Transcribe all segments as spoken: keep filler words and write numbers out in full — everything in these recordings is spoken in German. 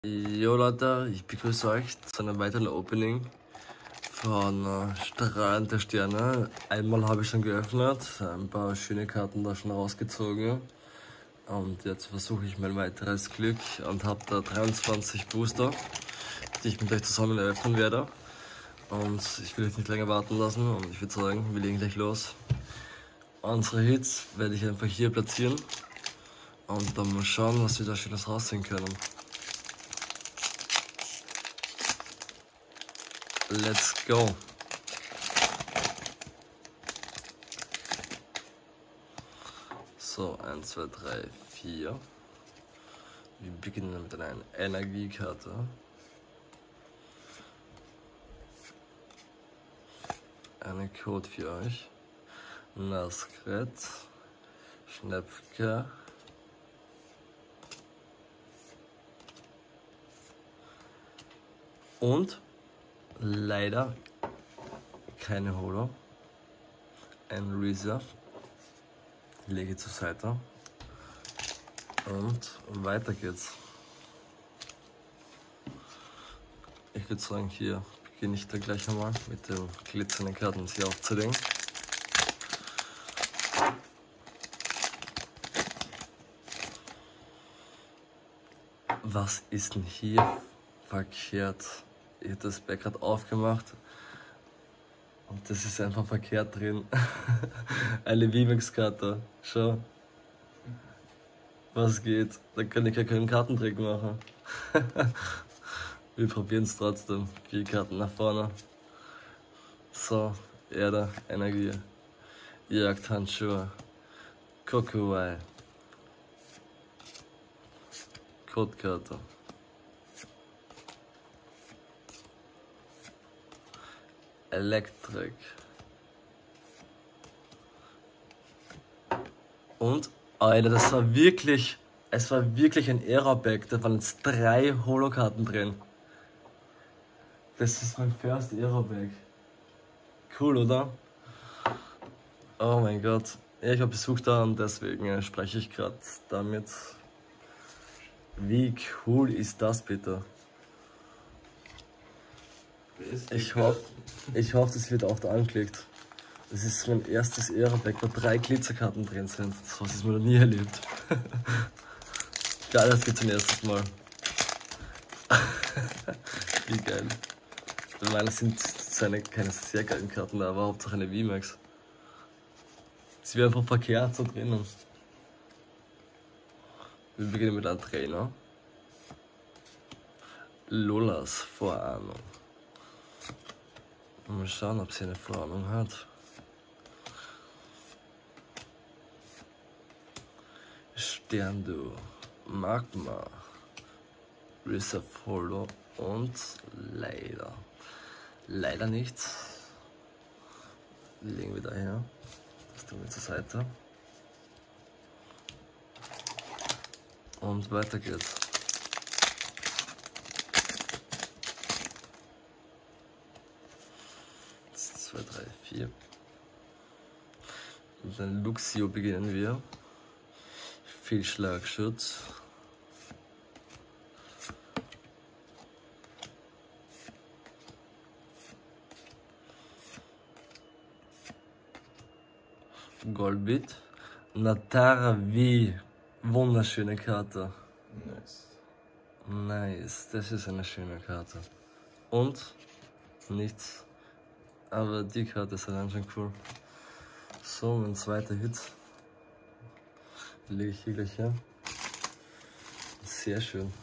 Jo Leute, ich begrüße euch zu einem weiteren Opening von äh, Strahlen der Sterne. Einmal habe ich schon geöffnet, ein paar schöne Karten da schon rausgezogen. Und jetzt versuche ich mein weiteres Glück und habe da dreiundzwanzig Booster, die ich mit euch zusammen eröffnen werde. Und ich will euch nicht länger warten lassen und ich würde sagen, wir legen gleich los. Unsere Hits werde ich einfach hier platzieren und dann mal schauen, was wir da Schönes rausziehen können. Let's go! So, eins, zwei, drei, vier. Wir beginnen mit einer Energiekarte. Eine Code für euch. Naskret, Schnepfke, und leider keine Holo. Ein Reserve. Lege zur Seite. Und weiter geht's. Ich würde sagen, hier beginne ich dann gleich einmal mit den glitzernden Karten, sie aufzulegen. Was ist denn hier verkehrt? Ich habe das Back gerade aufgemacht und das ist einfach verkehrt drin. Eine V MAX-Karte, schau. Was geht? Da kann ich ja keinen Kartentrick machen. Wir probieren es trotzdem. Vier Karten nach vorne. So, Erde, Energie, Jagdhandschuhe, Kokowai, Codekarte. Elektrik. Und, Alter, das war wirklich, es war wirklich ein Era-Pack. Da waren jetzt drei Holokarten drin. Das ist mein First Era-Pack. Cool, oder? Oh mein Gott. Ja, ich habe Besuch da und deswegen äh, spreche ich gerade damit. Wie cool ist das bitte? Ich hoffe, ich hoffe, das wird oft angeklickt. Das ist mein erstes Era-Pack, wo drei Glitzerkarten drin sind. So was ist mir noch nie erlebt. Geil, das geht zum ersten Mal. Wie geil. Ich meine, es sind seine, keine sehr geilen Karten, aber Hauptsache eine V MAX. Sie wäre einfach verkehrt so drinnen. Wir beginnen mit einem Trainer. Lolas Vorahnung. Mal schauen, ob sie eine Vorahnung hat. Sternduo, Magma, Reserve Holo und leider, leider nichts. Legen wir daher. Das tun wir zur Seite. Und weiter geht's. zwei, drei, vier. Mit einem Luxio beginnen wir. Viel Schlagschutz. Goldbit. Natara V. Wunderschöne Karte. Nice. Nice, das ist eine schöne Karte. Und nichts. Aber die Karte ist allein schon cool. So, mein zweiter Hit. Lege ich hier gleich her. Sehr schön.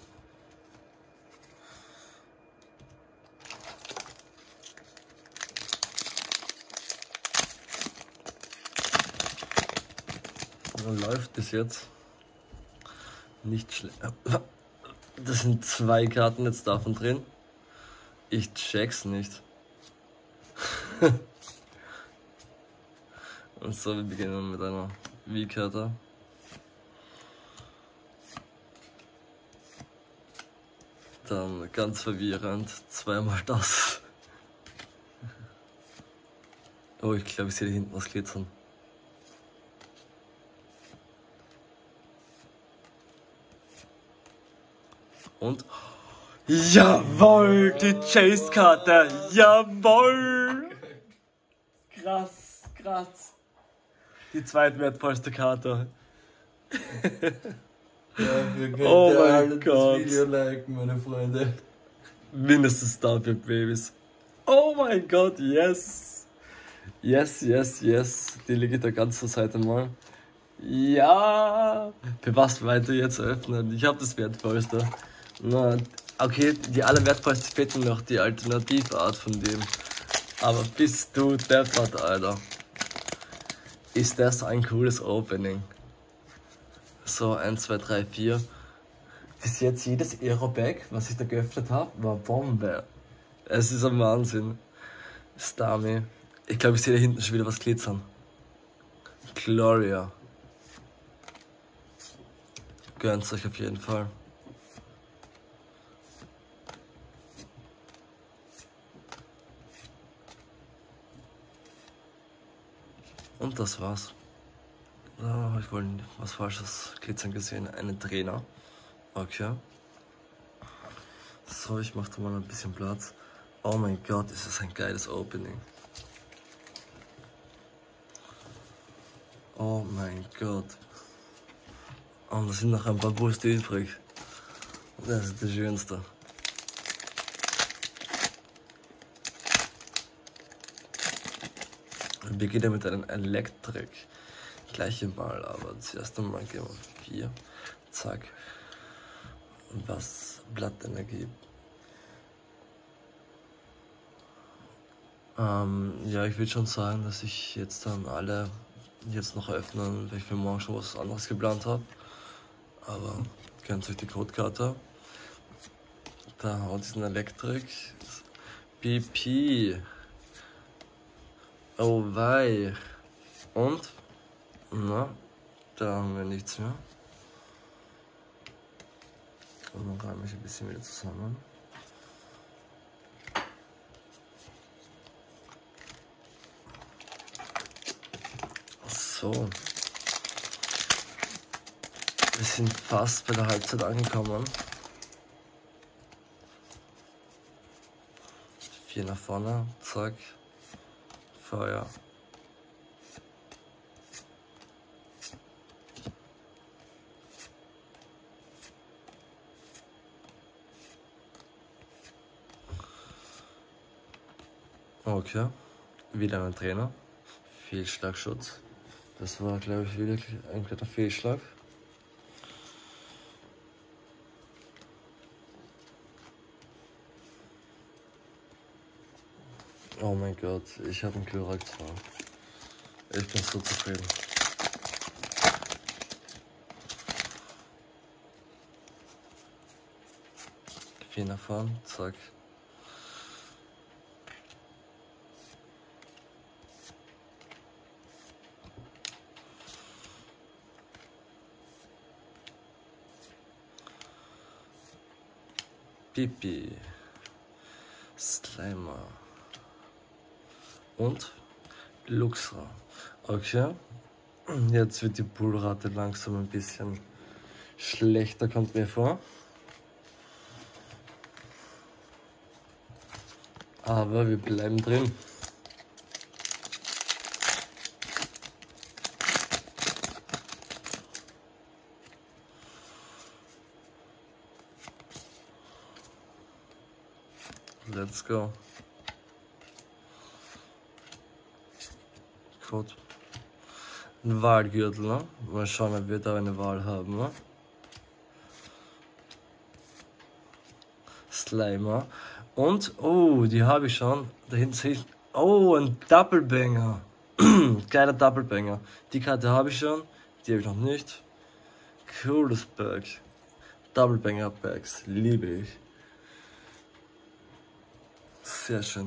Dann läuft bis jetzt nicht schlecht. Das sind zwei Karten jetzt davon drin. Ich check's nicht. Und so, wir beginnen mit einer V-Karte. Dann ganz verwirrend, zweimal das. Oh, ich glaube, ich sehe da hinten was glitzern. Und jawohl, die Chase-Karte, jawohl! Krass, krass. Die zweitwertvollste Karte. Dafür könnt Oh ihr mein alle Gott. das Video liken, meine Freunde. Mindestens dafür, Babys. Oh mein Gott, yes. Yes, yes, yes. Die lege ich da ganz zur Seite mal. Ja. Für was weiter jetzt öffnen? Ich habe das Wertvollste. Na, okay, die allerwertvollste fehlt mir noch die Alternativart von dem. Aber bist du deppert, Alter. Ist das ein cooles Opening? So, eins, zwei, drei, vier. Bis jetzt jedes Aero-Bag, was ich da geöffnet habe, war Bombe. Es ist ein Wahnsinn. Stami. Ich glaube, ich sehe da hinten schon wieder was glitzern. Gloria. Gönnt's euch auf jeden Fall. Und das war's. Oh, ich wollte was Falsches glitzern gesehen. Einen Trainer. Okay. So, ich mache da mal ein bisschen Platz. Oh mein Gott, ist das ein geiles Opening. Oh mein Gott. Und da sind noch ein paar Brüste übrig. Das ist das Schönste. Wir beginnen mit einem Elektrik. Gleiche Mal, aber zuerst einmal gehen wir vier. Zack. Was Blattenergie. Ähm, ja, ich würde schon sagen, dass ich jetzt dann alle jetzt noch öffnen, weil ich für morgen schon was anderes geplant habe. Aber gönnt euch die Codekarte. Da haut diesen Elektrik. B P. Oh wei. Und? Na, da haben wir nichts mehr. Und dann räume ich ein bisschen wieder zusammen. So. Wir sind fast bei der Halbzeit angekommen. Vier nach vorne, zack. Feuer. Okay, wieder ein Trainer. Fehlschlagschutz. Das war, glaube ich, wieder ein kleiner Fehlschlag. Oh mein Gott, ich habe einen Glurak zwar. Ich bin so zufrieden. Vier nach vorn, zack. Pipi, Slimer und Luxra. Okay, jetzt wird die Pullrate langsam ein bisschen schlechter, kommt mir vor. Aber wir bleiben drin. Let's go. Gut. Ein Wahlgürtel, ne? Mal schauen, ob wir da eine Wahl haben, ne? Slimer. Und, oh, die habe ich schon. Da hinten sehe ich. Oh, ein Doppelbanger. Geiler Doppelbanger. Die Karte habe ich schon. Die habe ich noch nicht. Cooles Pack. Doppelbanger Packs. Liebe ich. Sehr schön.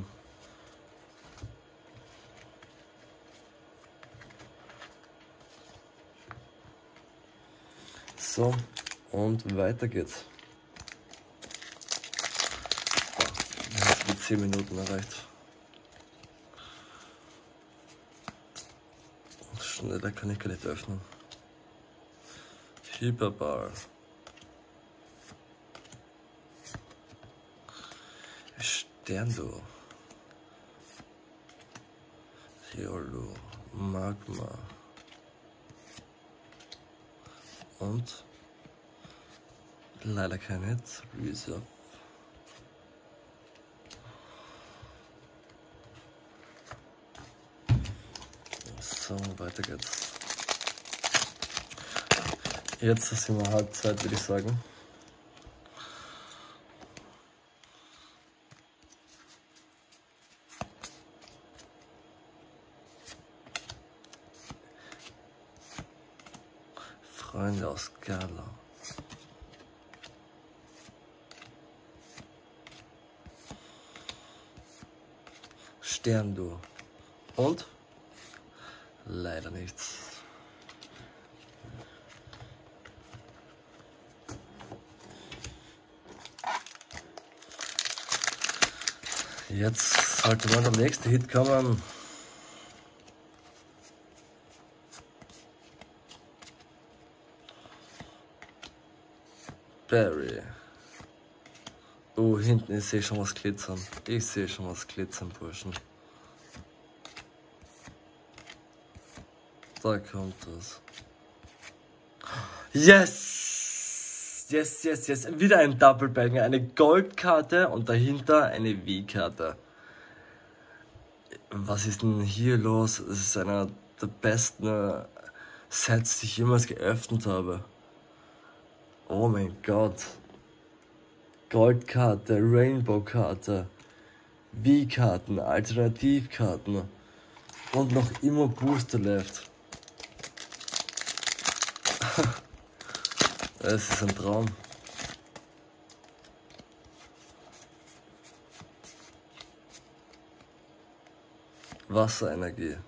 So, und weiter geht's. Wir haben die zehn Minuten erreicht. Schneller kann ich gar nicht öffnen. Hyperball. Stern, du. Riolo, Magma. Und leider kein Hit. Reserve. So, weiter geht's. Jetzt sind wir Halbzeit, würde ich sagen. Freunde aus Gala. Stern, du. Und? Leider nichts. Jetzt sollte mal der nächste Hit kommen. Barry. Oh, hinten, ich sehe schon was glitzern. Ich sehe schon was glitzern, Burschen. Da kommt das. Yes! Yes, yes, yes. Wieder ein Double Banger. Eine Goldkarte und dahinter eine V-Karte. Was ist denn hier los? Es ist einer der besten Sets, die ich jemals geöffnet habe. Oh mein Gott. Goldkarte, Rainbow-Karte, V-Karten, Alternativkarten und noch immer Booster left. Es ist ein Traum. Wasserenergie.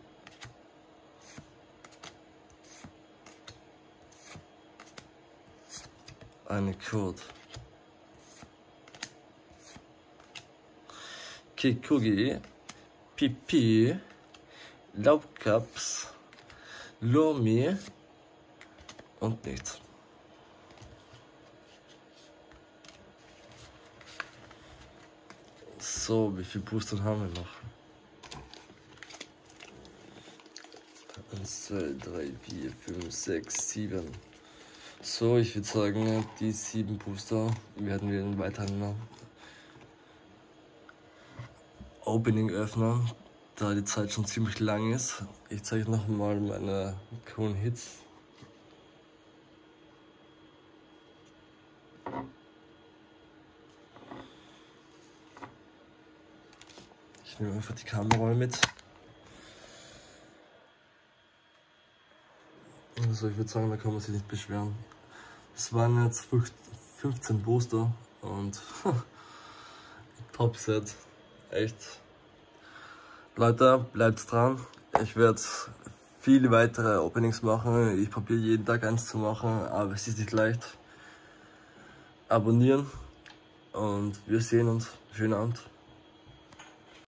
Eine Code. Kikugi, Pipi, Laubkaps, Lomi und nichts. So, wie viel Booster haben wir noch? eins, zwei, drei, vier, fünf, sechs, sieben. So, ich würde sagen, die sieben Booster werden wir in weiteren Opening öffnen, da die Zeit schon ziemlich lang ist. Ich zeige noch mal meine coolen Hits. Ich nehme einfach die Kamera mit. Also ich würde sagen, da kann man sich nicht beschweren. Es waren jetzt fünfzehn Booster und Top-Set. Echt. Leute, bleibt dran. Ich werde viele weitere Openings machen. Ich probiere jeden Tag eins zu machen, aber es ist nicht leicht. Abonnieren und wir sehen uns. Schönen Abend.